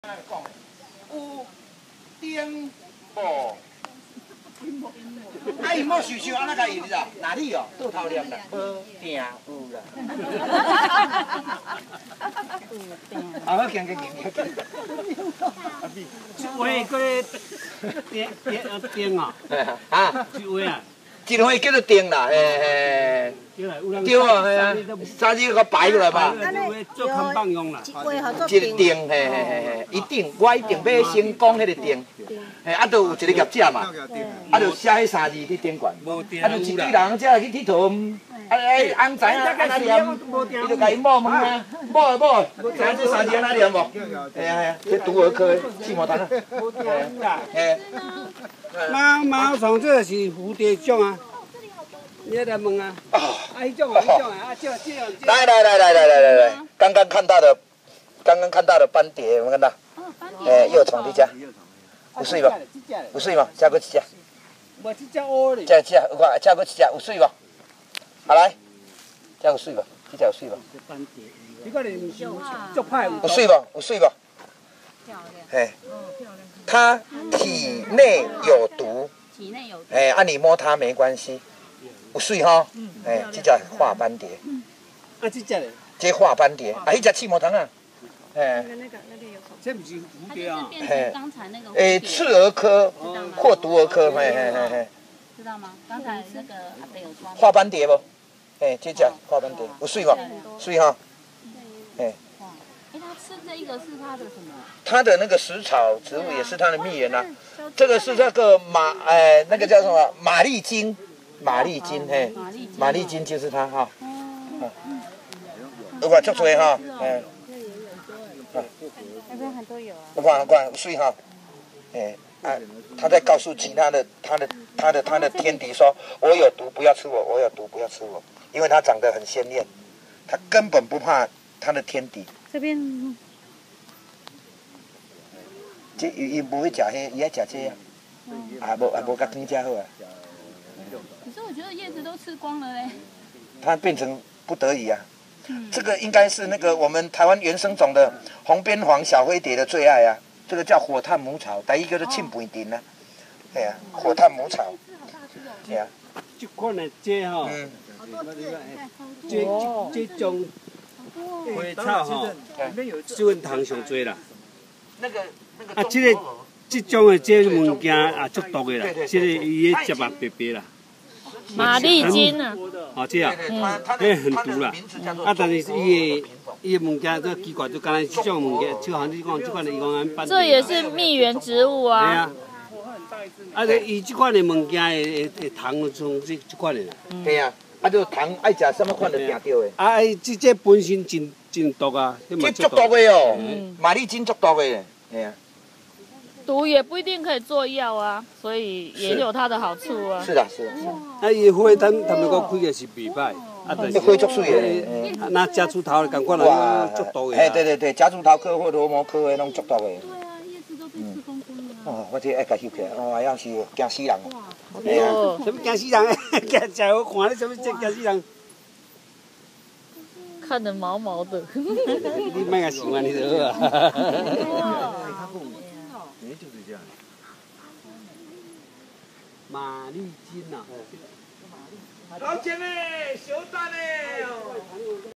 有丁无？啊，伊莫想想安怎甲伊你知道？哪里哦？倒头念啦，无定有啦。好，行。 喂，个丁啊， 啊， 一位啊， 一回叫做丁啦，嘿。对啊，嘿啊，三字甲摆过来嘛。 做看棒用啦。 一个定，嘿，一定，我一定要成功，迄个定，嘿，啊，就有一个业者嘛，啊，就写迄三字去顶悬，啊，就一堆人才去佚佗，啊，翁知影安怎念，伊就甲伊某问啊，某，知影这三字安怎念无？嘿啊，这拄儿科的四毛堂啊，嘿， 毛虫这是蝴蝶种啊。 你来问啊！啊，迄种啊，这。 来，刚刚看到的斑蝶，有没有看到？幼虫伫遮，有水无？有水无？再过一只。 无这只乌哩。 再我再过一只，有水无？好来，再有水无？这只有水无？ 斑蝶，这个哩唔是足歹有。 有水无？有水无？ 漂亮。 嘿，它体内有毒。 体内有毒。 啊，你摸它没关系。 有水吼，这叫画斑蝶。 啊，这只嘞？ 这画斑蝶，啊，迄只刺毛虫啊。 这不是蝴蝶啊？ 刚才那个。 刺蛾科或毒蛾科， 知道吗？刚才那个阿伯有说。 画斑蝶不？这只画斑蝶，有水无？水哈。 它吃这一个是它的什么？ 它的那个食草植物也是它的蜜源啊。这个是那个那个叫什么马利精。 马利精，马利精就是它哈。有无足多哈？ 那边很多有啊。 我看水哈，他在告诉其他的他的天敌说，我有毒，不要吃我，我有毒，不要吃我，因为它长得很鲜艳，它根本不怕它的天敌。 这边。 这伊不会吃迄，伊爱吃这啊。无甲汤吃好啊。 可是我觉得叶子都吃光了嘞。 它变成不得已啊。这个应该是那个我们台湾原生种的红边黄小灰蝶的最爱啊。这个叫火炭母草，第一个是沁肥丁啊。对啊，火炭母草。对啊。 这款的这吼，这种花草吼，这款糖上多啦。啊，这种的这物件也足毒的啦，这个伊个汁啊白白啦。 马利精啊！ 哦，这啊，很毒啦。啊，但是伊个物件都奇怪，就敢若这种物件，就好像你讲这款的伊讲安斑。 这也是蜜源植物啊。 对啊。啊，伊这款的物件的糖从这款的啦。 对啊，啊，就糖爱食什么款就定着的。 啊，这本身真毒啊。 这足毒的哦，马利精足毒的，对啊。 毒也不一定可以做药啊，所以也有它的好处啊。 是的。 啊，伊花他们讲开的是袂歹，啊，但是花足水的。 那夹竹桃感觉啦，足毒的。 对，夹竹桃科或罗摩科的拢足毒的。 对啊，叶子都被吃光光了。 哦，我这爱甲翕起来，哦，要是惊死人。 哎呦， 什么惊死人？惊好看，你什么惊死人？ 看得毛毛的。 你莫个喜欢你就好啊。 就是这样。 马利精啊！ 老钱嘞，小蛋嘞。